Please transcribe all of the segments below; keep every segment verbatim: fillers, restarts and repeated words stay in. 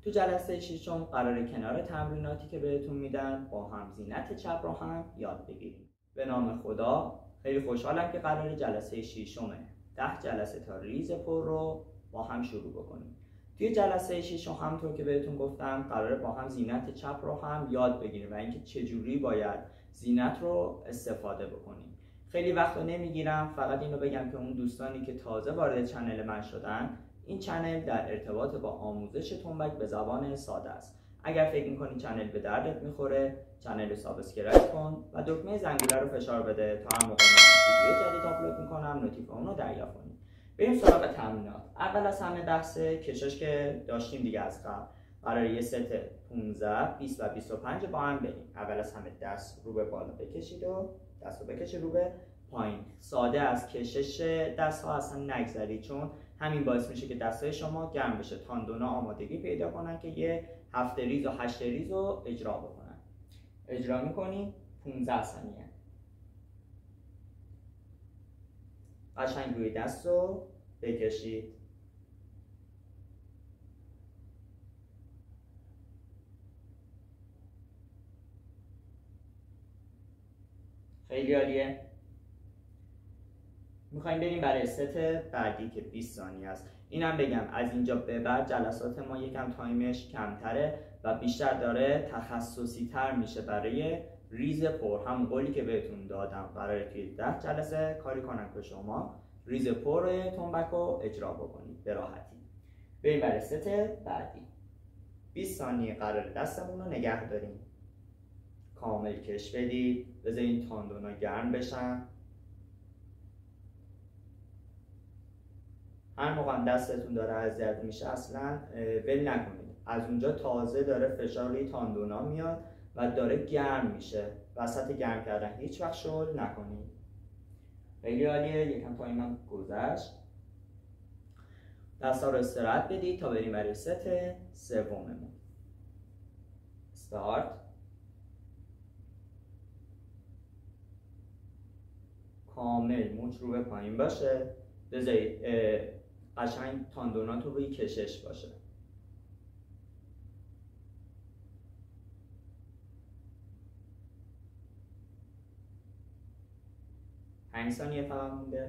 تو جلسه ششم قراره کنار تمریناتی که بهتون میدن با هم زینت چپ رو هم یاد بگیریم. به نام خدا خیلی خوشحالم که قراره جلسه ششم ده جلسه تا ریز پر رو با هم شروع بکنیم. توی جلسه ششم همونطور که بهتون گفتم قراره با هم زینت چپ رو هم یاد بگیریم و اینکه چجوری باید زینت رو استفاده بکنیم. خیلی وقت رو نمیگیرم، فقط اینو بگم که اون دوستانی که تازه وارد چنل من شدن، این چنل در ارتباط با آموزش تنبک به زبان ساده است. اگر فکر می‌کنی چنل به دردت میخوره، چنل رو سابسکرایب کن و دکمه زنگوله رو فشار بده تا هر موقع من ویدیو جدید آپلود میکنم نوتیفیکیشن اون رو دریافت کنی. بریم سراغ تمرینات. اول از همه بحث کشش که داشتیم دیگه از قبل. قراره یه ست پانزده، بیست و بیست و پنج با هم بریم. اول از همه دست رو به بالا بکشید و دست رو بکشید رو به پایین. ساده از کشش دست ها اصلا نگذرید، چون همین باعث میشه که دستای شما گرم بشه، تاندونا آمادگی پیدا کنن که یه هفت ریز و هشت ریز رو اجرا بکنن. اجرا میکنی پانزده ثانیه. قشنگ روی دست رو بکشید. خیلی عالیه. میخوایم بریم برای ست بعدی که بیست ثانیه است. اینم بگم از اینجا به بعد جلسات ما یکم تایمش کمتره و بیشتر داره تخصصی تر میشه برای ریز پر. همون قولی که بهتون دادم قراره توی ده جلسه کاری کنم که شما ریز پر تنبک رو اجرا بکنید به راحتی. بریم برای ست بعدی. بیست ثانیه قراره دستمون رو نگه داریم. کامل کش بدید. بذارین تاندونا گرم بشن. هر موقع دستتون داره اذیت میشه اصلا ول نکنید. از اونجا تازه داره فشار روی تاندونا میاد و داره گرم میشه. وسط گرم کردن هیچ وقت شل نکنید. خیلی عالیه. یکم تایمم گذشت. دستا رو استراحت بدید تا بریم برای ست سوممون. استارت. کامل موچ رو به پایین باشه. بذارید قشنگ تاندونات رو روی کشش باشه. پنج ثانیه فقط مونده.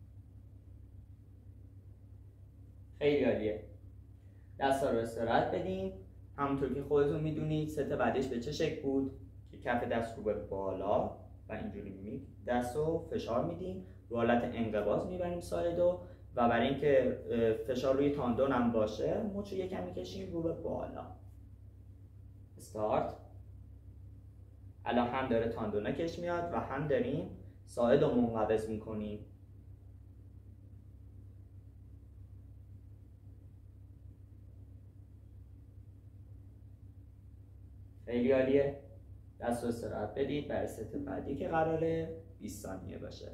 خیلی عالیه. دستا رو استراحت بدین. همونطور که خودتون میدونید ست بعدش به چه شکل بود که کف دست رو به بالا و اینجوری می دست رو فشار میدیم، رو حالت انقباض میبریم سایدو و برای اینکه فشار روی تاندون هم باشه مچ رو یکم میکشیم رو به بالا. استارت. الان هم داره تاندونا کش میاد و هم داریم ساعد رو منقبض میکنیم. خیلی عالیه. دست رو استراحت بدید برای ست بعدی که قراره بیست ثانیه باشه.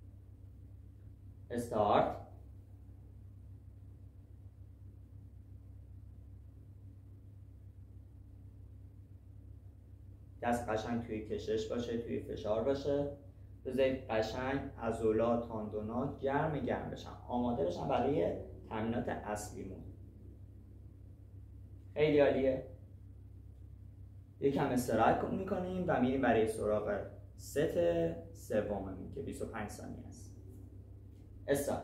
استارت. دست قشنگ توی کشش باشه، توی فشار باشه. بذارید قشنگ عضلات تاندونا گرم گرم بشن، آماده بشن برای تمرینات اصلیمون. خیلی عالیه. یکم استراحت میکنیم و میریم برای سراغ ست سوممون که بیست و پنج ثانیه است. استارت.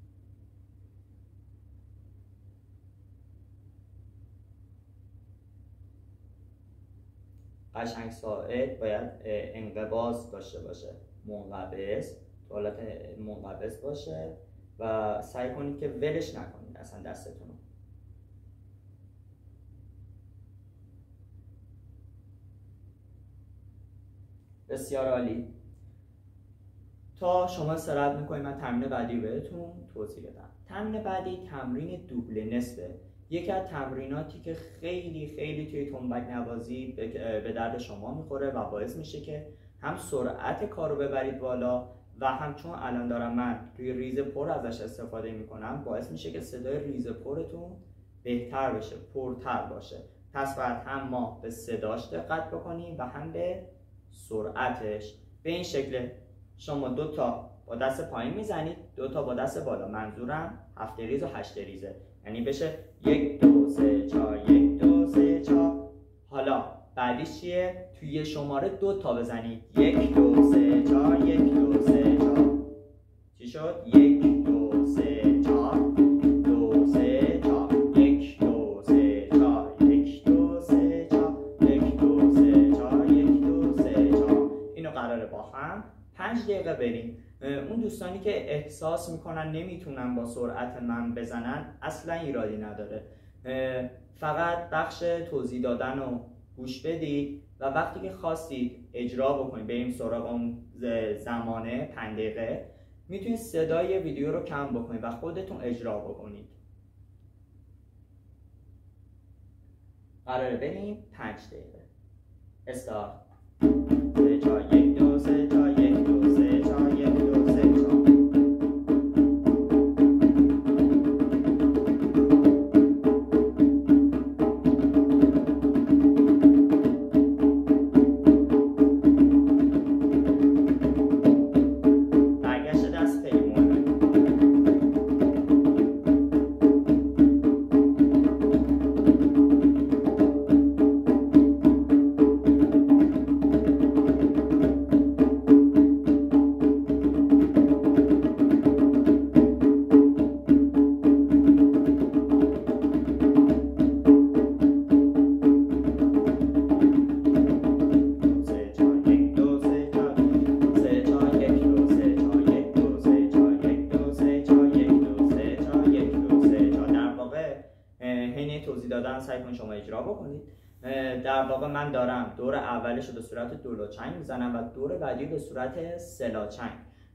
قشنگ ساعد باید انقباض داشته باشه، منقبض، تو حالت منقبض باشه و سعی کنید که ولش نکنید اصلا دستتون رو. بسیار عالی. تا شما استراحت میکنید من تمرین بعدی بهتون توضیح بدم. تمرین بعدی تمرین دوبل نصفه. یکی از تمریناتی که خیلی خیلی توی تنبک نوازی به درد شما میخوره و باعث میشه که هم سرعت کار رو ببرید بالا و هم چون الان دارم من توی ریز پر ازش استفاده میکنم باعث میشه که صدای ریز پرتون بهتر بشه، پرتر باشه. پس باید هم ما به صداش دقت بکنیم و هم به سرعتش. به این شکل شما دو تا با دست پایین میزنید، دو تا با دست بالا. منظورم هفت ریز و هشت ریزه، یعنی بشه یک دو سه چهار یک دو بعدیش چیه؟ توی یه شماره دو تا بزنید. یک دو سه چهار، یک دو سه چهار. چی شد؟ یک دو سه چهار، دو سه چهار، یک دو سه چهار، یک دو سه چهار، یک دو سه چهار، یک دو سه چهار. اینو قراره با هم پنج دقیقه بریم. اون دوستانی که احساس میکنن نمیتونن با سرعت من بزنن اصلا ایرادی نداره، فقط بخش توضیح دادن رو گوش بدید و وقتی که خواستید اجرا بکنید، بریم سراغ اون زمانه پنج دقیقه، میتونید صدای ویدیو رو کم بکنید و خودتون اجرا بکنید. قراره بریم پنج دقیقه. استارت. سه چهار یک دو سه چهار یک دو سه چهار یک دو سه چهار. توضیح دادن سعی کنید شما اجرا بکنید. در واقع من دارم دور اولش رو به صورت دولاچنگ میزنم و دور بعدی به صورت سلاچنگ،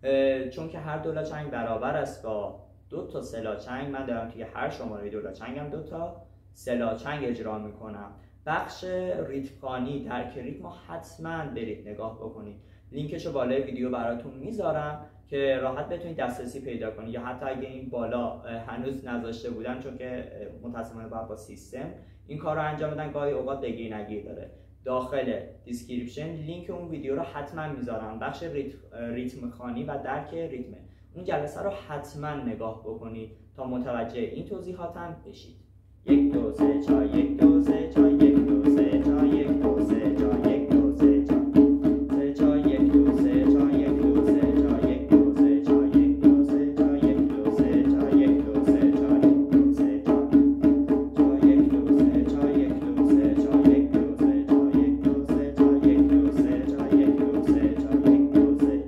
چون که هر دولاچنگ برابر است با دو تا سلاچنگ، من دارم توی هر شماره دولاچنگم دو تا سلاچنگ اجرا میکنم. بخش ریتم‌خوانی در ریتم حتما برید نگاه بکنید، لینکش رو بالای ویدیو براتون میذارم که راحت بتونید دسترسی پیدا کنید، یا حتی اگه این بالا هنوز نذاشته بودم چون که متأسفانه باید با سیستم این کار رو انجام بدن، گاهی اوقات بگیر نگیر داره. داخل دیسکریپشن لینک اون ویدیو رو حتما میذارم، بخش ریتم خوانی و درک ریتم. اون جلسه رو حتما نگاه بکنید تا متوجه این توضیحاتم بشید. یک دو سه چهار یک دو سه چهار یک دو سه چهار یک دو سه چهار یک دو سه چهار سه چهار یک دو سه چهار یک دو سه چهار یک دو سه چهار یک دو سه چهار یک دو سه چهار یک دو سه چهار یک دو سه چهار چهار یک دو سه چهار یک دو سه چهار یک دو سه چهار یک دو سه چهار یک دو سه چهار یک دو سه چهار یک دو سه سه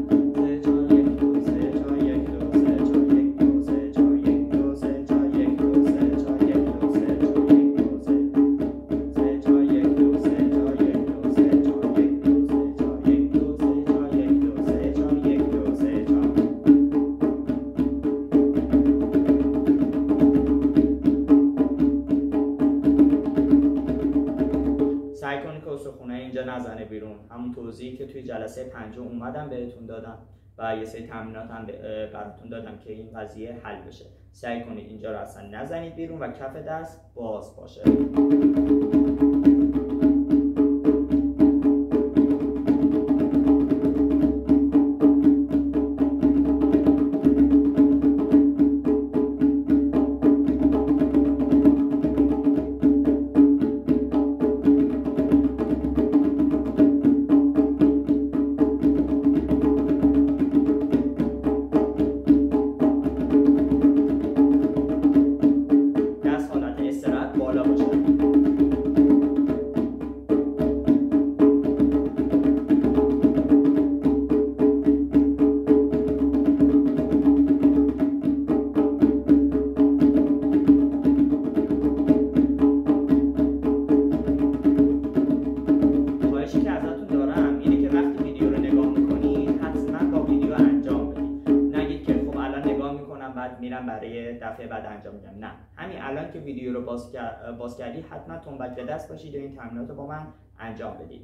چهار یک دو سه چهار یک دو سه چهار یک دو سه چهار یک دو سه چهار یک دو سه چهار یک دو سعی کنید که استخونه اینجا نزنه بیرون. همون توضیحی که توی جلسه پنجم اومدم بهتون دادم و یه سری تمرینات هم براتون دادم که این قضیه حل بشه. سعی کنید اینجا رو اصلا نزنید بیرون و کف دست باز باشه. میرم برای دفعه بعد انجام میدم. نه، همین الان که ویدیو رو باز, باز کردی حتما تنبک به دست باشید و این تمرینات رو با من انجام بدید.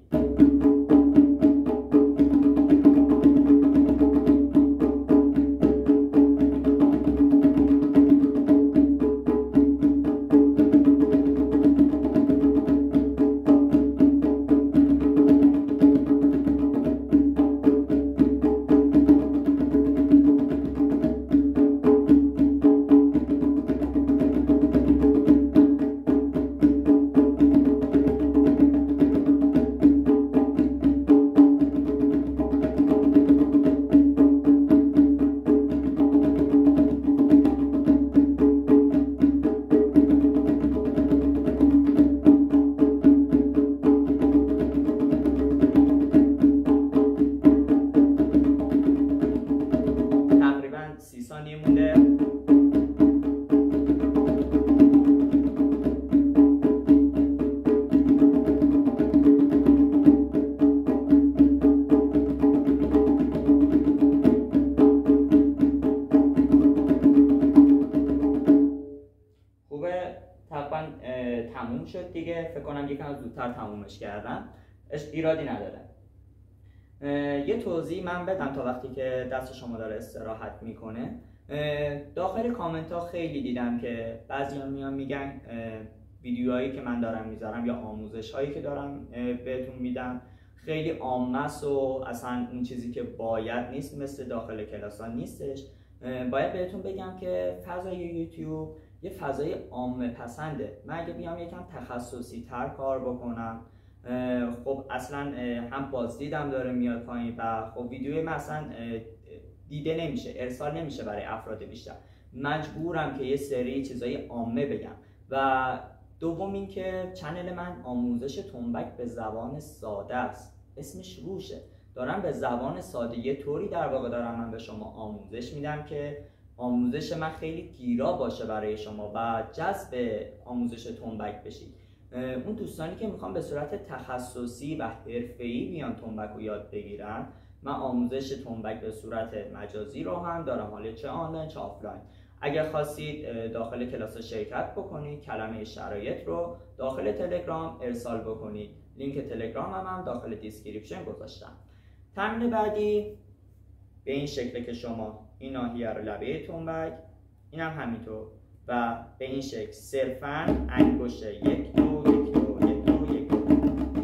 تموم شد دیگه. فکر کنم یکم زودتر تمومش کردم، ایرادی نداره. یه توضیح من بدم تا وقتی که دست شما داره استراحت میکنه. داخل کامنت ها خیلی دیدم که بعضی‌ها میان میگن ویدیوهایی که من دارم میذارم یا آموزش هایی که دارم بهتون میدم خیلی عامه است و اصلا اون چیزی که باید نیست، مثل داخل کلاس ها نیستش. باید بهتون بگم که فضای یوتیوب یه فضای عامه پسنده. من اگه بیام یکم تخصصی تر کار بکنم، خب اصلا هم بازدیدم داره میاد پایین و خب ویدیوی من اصلا دیده نمیشه، ارسال نمیشه برای افراد بیشتر. مجبورم که یه سری چیزای عامه بگم. و دوم این که چنل من آموزش تنبک به زبان ساده است، اسمش روشه. دارم به زبان ساده یه طوری در واقع دارم من به شما آموزش میدم که آموزش من خیلی گیرا باشه برای شما و جذب آموزش تنبک بشید. اون دوستانی که میخوان به صورت تخصصی و حرفه‌ای بیان تنبک رو یاد بگیرن، من آموزش تنبک به صورت مجازی رو هم دارم، حالا چه آنلاین چه آفلاین. اگر خواستید داخل کلاس شرکت بکنید، کلمه شرایط رو داخل تلگرام ارسال بکنید. لینک تلگرام هم, هم داخل دیسکریپشن گذاشتم. تمرین بعدی به این شکل که شما این ناحیه رو لبه تنبک، این هم همینطور و به این شکل صرفاً انگشت یک دو یک دو یک دو یک دو.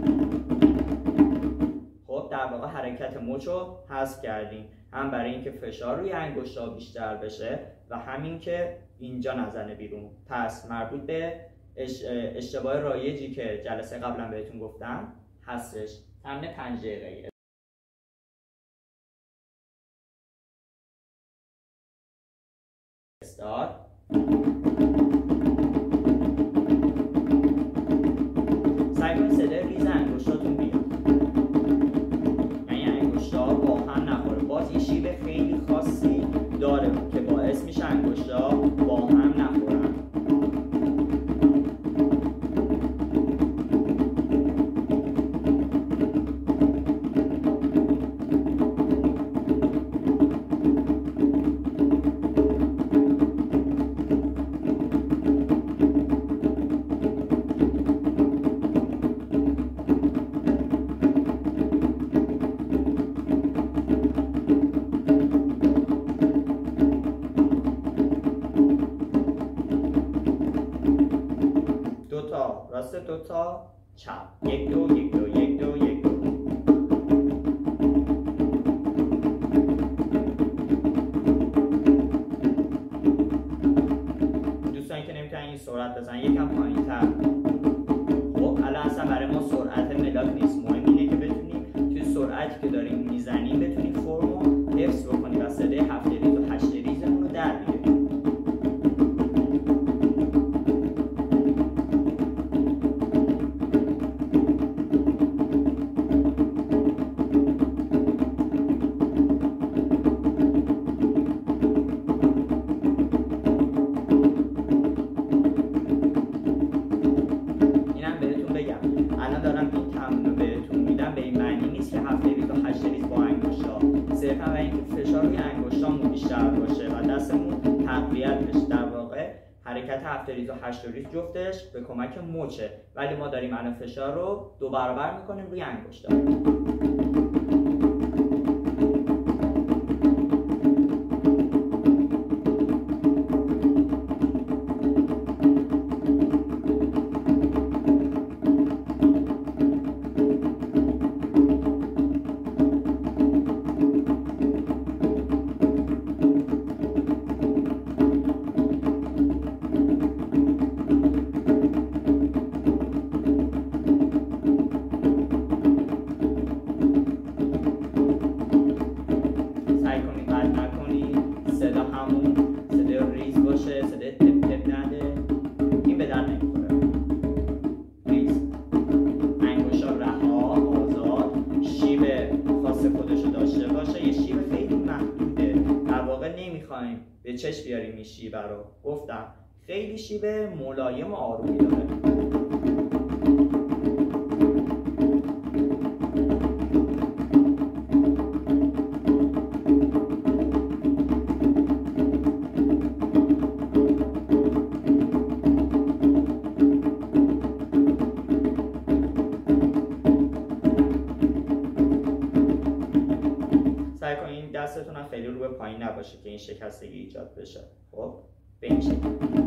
خب در واقع حرکت مچ رو حذف کردیم، هم برای اینکه فشار روی انگشت‌ها بیشتر بشه و همین که اینجا نزنه بیرون. پس مربوط به اشتباه رایجی که جلسه قبلا بهتون گفتم هستش. تمرین پنج دقیقه‌ای. استارت. سعی کنید صدای ریز انگشتاتون بیاد، یعنی انگشت‌ها با هم نخوره. باز یه شیب خیلی خاصی داره که باعث میشه انگشت‌ها با هم نخورن. راست دوتا چپ، یک دو یک دو یک دو یک دو. دوستانی که نمیتونن این سرعت بزنن یکم پایین تر. خب الان اصلا برای ما سرعت ملاک نیست، مهم اینه که بتونیم توی سرعتی که داریم میزنیم بتونیم فرمو حفظ بکنیم و صدای هفت ریز و هشت ریزمون رو در بیاریم. صرفا برای اینکه فشار روی انگشتامون بیشتر باشه و دستمون تقویت بشه. در واقع حرکت هفت ریز و هشت ریز جفتش به کمک مچه، ولی ما داریم الان فشار رو دو برابر میکنیم روی انگشتا. به چشم بیاریم این شیبه رو. گفتم خیلی شیبه ملایم و آرومی داره. نباشه که این شکستگی ایجاد بشه. خب به این شکل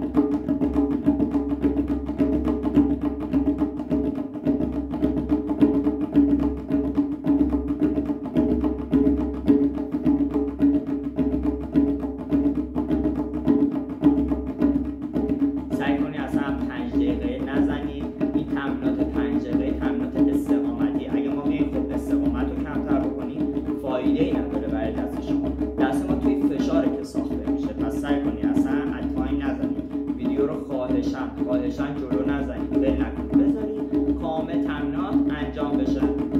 خواهشاً جلو نزنید، ول نکنید، بذارید کامل تمرینات انجام بشه.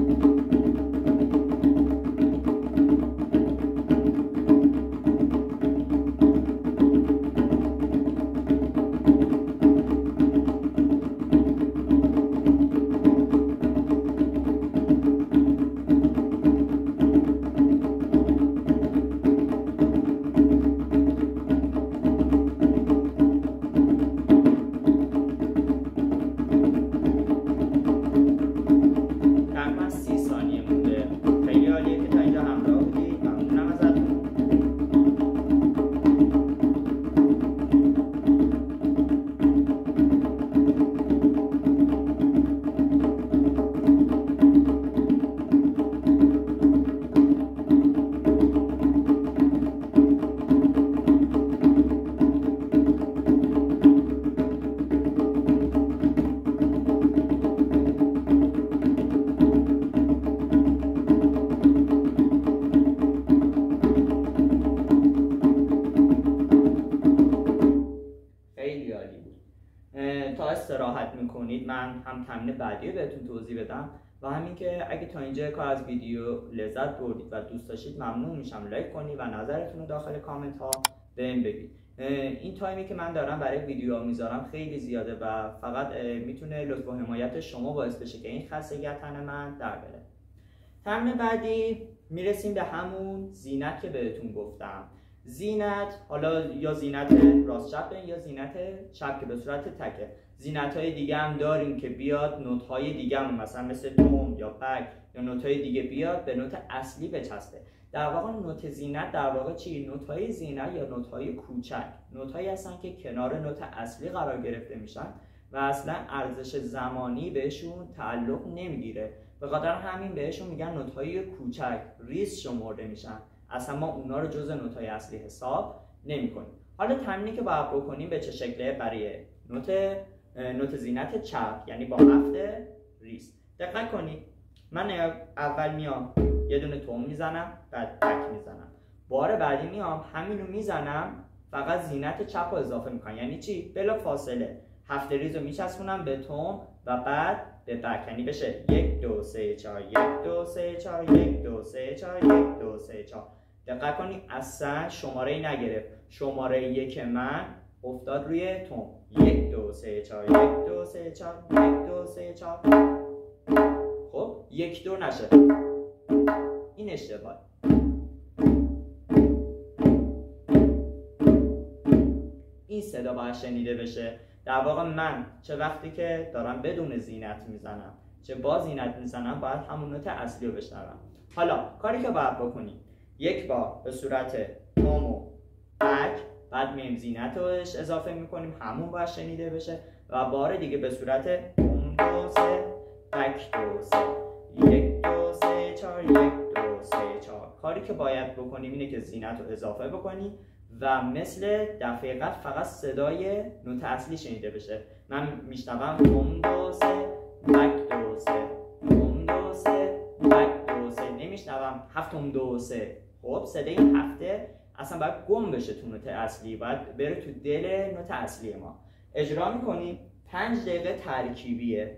تا استراحت میکنید من هم تمرین بعدی بهتون توضیح بدم و همین که اگه تا اینجا کار از ویدیو لذت بردید و دوست داشتید ممنون میشم لایک کنید و نظرتون رو داخل کامنت ها بهم بگید. این تایمی که من دارم برای ویدیو میذارم خیلی زیاده و فقط میتونه لطف و حمایت شما باعث بشه که این خستگی از تن من در بره. تمرین بعدی میرسیم به همون زینت که بهتون گفتم. زینت حالا یا زینت راست چپه یا زینت چپ که به صورت تکه. زینت های دیگه هم داریم که بیاد نوت های دیگه هم مثلا مثل توم یا بک یا نوت های دیگه بیاد به نوت اصلی بچسبه. در واقع نوت زینت در واقع چی؟ نوت های زینت یا نوت های کوچک، نوت هایی هستن که کنار نوت اصلی قرار گرفته میشن و اصلا ارزش زمانی بهشون تعلق نمیگیره. به خاطر همین بهشون میگن نوت های کوچک، ریز شمرده میشن. اصلا ما اونا رو جزء نوت های اصلی حساب نمی‌کنیم. حالا تمرینی که باید بکنیم به چه شکله؟ برای نوت نوت زینت چپ یعنی با هفت ریز. دقت کنید من اول میام یه دونه توم میزنم، بعد تک میزنم، بار بعدی میام همینو میزنم، فقط زینت چپ رو اضافه میکنم. یعنی چی؟ بلا فاصله هفت ریز رو میچسبونم به توم و بعد به بک، یعنی بشه یک دو سه چهار یک دو سه چهار یک دو سه چهار یک دو سه چهار. دقت کنید اصلا شماره ای نگرفت. شماره یک من افتاد روی توم. یک دو سه چهار یک دو سه چهار یک دو سه چهار. خب یک دو نشه، این اشتباه. این صدا باید شنیده بشه. در واقع من چه وقتی که دارم بدون زینت میزنم چه با زینت میزنم باید همون نوت اصلی رو بشنوم. حالا کاری که باید بکنیم یک بار به صورت توم و بک، بعد میم زینت رو اضافه میکنیم همون باید شنیده بشه و بار دیگه به صورت توم دو سه بک دو سه یک دو سه چهار یک دو سه چهار. کاری که باید بکنیم اینه که زینت رو اضافه بکنیم و مثل دفعه قبل فقط صدای نوت اصلی شنیده بشه. من میشنوم توم دو سه بک دو سه توم دو سه بک دو سه، نمیشنوم هفتم دو سه. خب صدای این هفته اصلا باید گم بشه تو نوت اصلی، باید بره تو دل نوت اصلی ما. اجرا میکنیم پنج دقیقه ترکیبیه.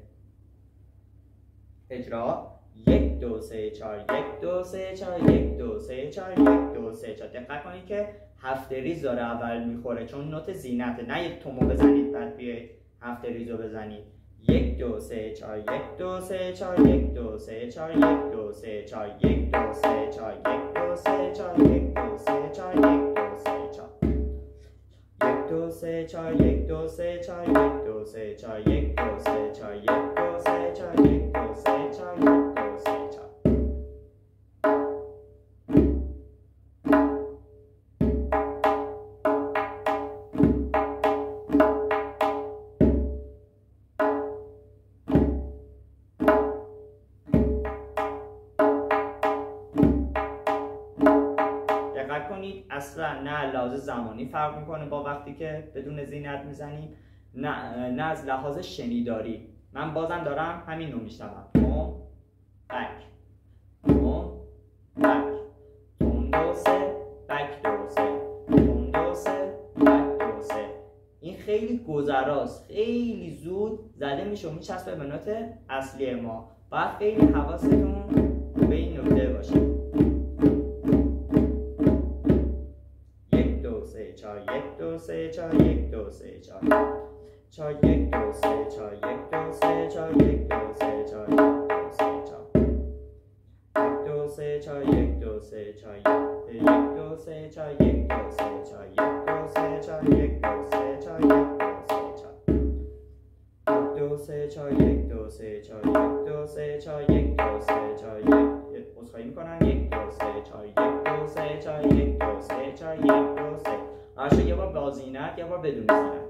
اجرا یک دو سه چهار یک دو سه چهار یک دو سه چهار یک دو سه چهار. دقت کنید که هفت ریز داره اول میخوره چون نوت زینته. نه یک تومو بزنید بعد بیاید هفت ریزو بزنید. یک دو سه چهار یک دو سه چهار یک دو سه چهار یک دو سه چهار یک دو سه چهار یک دو سه چهار یک دو سه چهار یک دو سه چهار یک دو سه چهار یک دو سه چهار یک دو سه چهار یک دو سه چهار یک دو سه چهار یک دو سه چهار یک دو سه چهار. نکنید اصلا نه لحاظ زمانی فرق میکنه با وقتی که بدون زینت میزنیم، نه نه از لحاظ شنیداری. من بازم دارم همین رو میشنوم، تون بک تون بک تون دو سه بک دو سه تون دو سه بک دو سه. این خیلی گذراست، خیلی زود زده میشه و میچسبه به نوت اصلی ما. باید خیلی حواستون به این نکته باشه. یک دو سه چهار یک دو سه چهار یک دو سه چهار چهار یک دو سه چهار یک دو سه چهار یک دو سه چهار یک دو سه چهار یک دو سه چهار یک دو سه چهار یک دو سه چهار یک دو سه چهار یک دو سه چهار یک دو سه چهار یک دو سه چهار یک دو سه چهار یک دو سه چهار یک عذرخواهی میکنم یک دو سه چهار یک دو سه چهار یک دو سه چهار یک دو سه. باشه یه بار با زینت یه بار بدون زینت.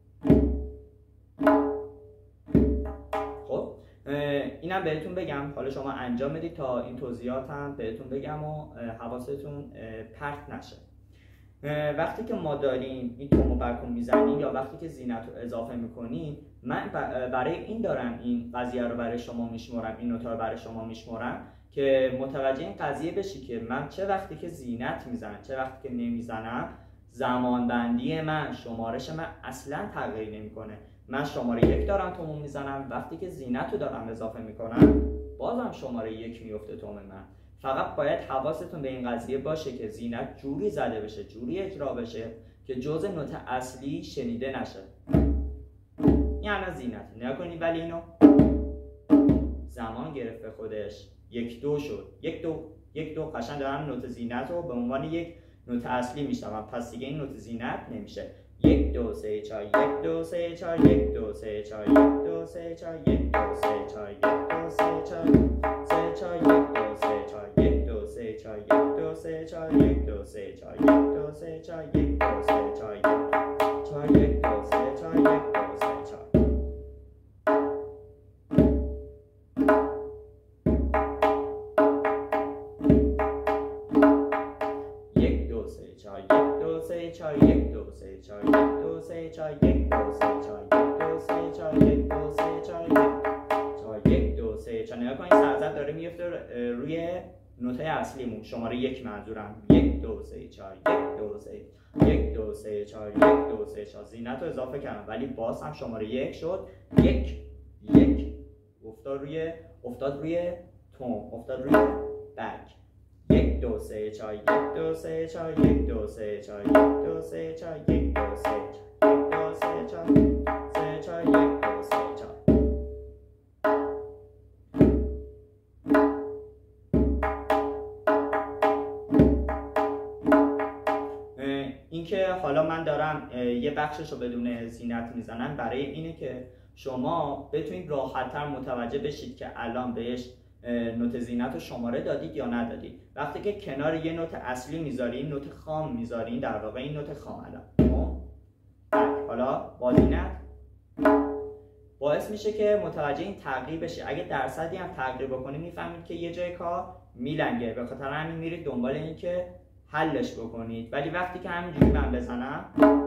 خب اینم بهتون بگم، حالا شما انجام بدید تا این توضیحاتم بهتون بگم و حواستون پرت نشه. وقتی که ما داریم این تومو برکن میزنیم یا وقتی که زینت رو اضافه میکنیم، من برای این دارم این قضیه رو برای شما میشمارم، این نوتا رو برای شما میشمارم که متوجه این قضیه بشی که من چه وقتی که زینت میزنم چه وقتی که نمیزنم، زمان بندی من، شمارش من اصلا تغییر نمیکنه. من شماره یک دارم تومو میزنم، وقتی که زینت رو دارم اضافه میکنم بازم شماره یک میفته توم من. فقط باید حواستون به این قضیه باشه که زینت جوری زده بشه، جوری اجرا بشه که جزء نوت اصلی شنیده نشه. یعنی زینت نکنید، ولی اینو زمان گرفت به خودش، یک دو شد، یک دو یک دو قشنگ دارم نوت زینت رو به عنوان یک نوت اصلی میشنوم، پس دیگه این نوت زینت نمیشه. یک دو سه چهار یک دو سه چهار یک دو سه چهار یک دو سه چهار یک دو سه چهار یک دو سه چهار سه چهار یک دو سه چهار یک دو سه چهار یک دو سه چهار یک دو سه چهار یک دو سه چهار یک دو سه چهار یک چهار یک دو سه چهار یک دو سه چهار. یک دو سه چهار یک دو سه چهار یک دو سه چهار یک دو سه چهار یک دو سه چهار یک دو سه چهار یک دو سه چهار یک دو سه چهار. نگاه کنید سرزد داره میفته روی نوته اصلیمون، شماره یک منظورم. یک دو سه چهار یک دو سه یک دو سه چهار یک دو سه چهار. زینت رو اضافه کردم ولی باز هم شماره یک شد. یک یک افتاد روی افتاد روی توم، افتاد روی بک. یک دو سه چهار یک دو سه چهار یک دو سه چهار یک دو سه چهار یک دو سه یک دو سه چهار سه چهار یک دو سه چهار. اینکه حالا من دارم یه بخشش رو بدون زینت میزنم برای اینه که شما بتونید راحت‌تر متوجه بشید که الان بهش نوت زینت رو شماره دادید یا ندادید. وقتی که کنار یه نوت اصلی میذارین، نوت خام میذارین، در واقع این نوت خام الان حالا با زینت باعث میشه که متوجه این تغییر بشه. اگه درصدی هم تغییر بکنه میفهمید که یه جای کار میلنگه، به خاطر همین میرید دنبال این که حلش بکنید. ولی وقتی که همینجوری من بزنم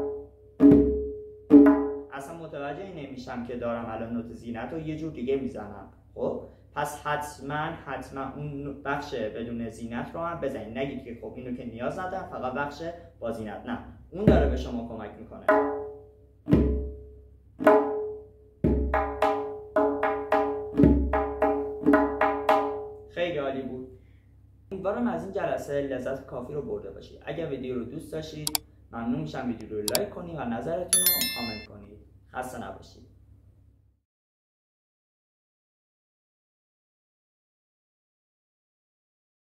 اصلا متوجه نمیشم که دارم الان نوت زینت رو یه جور دیگه میزنم. خب پس حتما حتما اون بخش بدون زینت رو هم بزنید. نگید که خب اینو که نیاز ندارم، فقط بخش با زینت. نه، اون داره به شما کمک میکنه. خیلی عالی بود. امیدوارم از این جلسه لذت کافی رو برده باشید. اگر ویدیو رو دوست داشتید ممنون میشم ویدیو رو لایک کنید و نظرتون رو کامنت کنید. خسته نباشید.